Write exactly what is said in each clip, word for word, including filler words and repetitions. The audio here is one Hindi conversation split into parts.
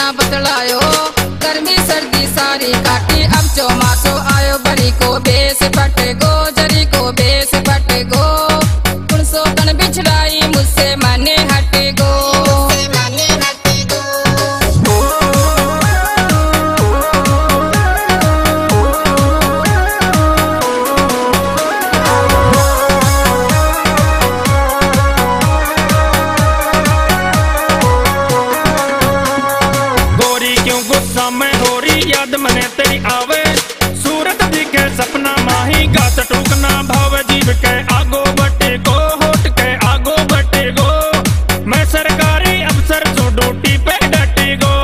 ना बतलायो, गर्मी सर्दी सारी काटी अब चौमासो आयो। बड़ी को बेस फटे गो, जरी को बेस फटे गो, कुणसो कण बिछड़ाई मुझसे माने हटे गो। गुस्सा में हो रही याद मने तेरी आवे, सूरत दिखे सपना माही गात टूकना भाव जीव के आगो बटे गो, होट के आगो बटे गो। मैं सरकारी अफसर जो ड्यूटी पे डटे गो।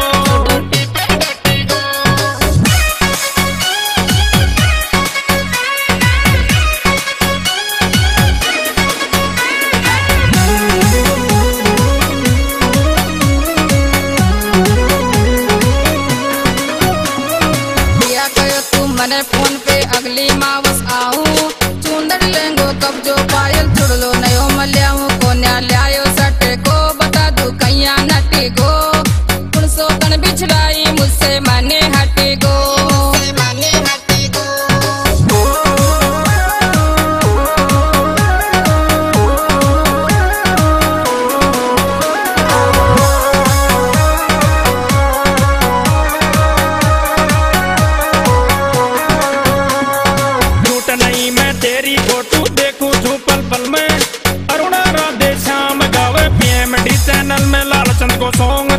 मने फोन पे अगली मावस आऊं, चूंदड़ लेंगो कब जो पायल चुड़लो नयो मल्याऊं। को न्या ल्यायो सटे को बता दू कैया नटे गो, कुणसो कण बिछड़ाई मुझसे माने हटे गो। तेरी फोटो देखूं छू पल पल में, अरुणा राधे श्याम गावे पीएमडी चैनल में लालचंद को सॉन्ग।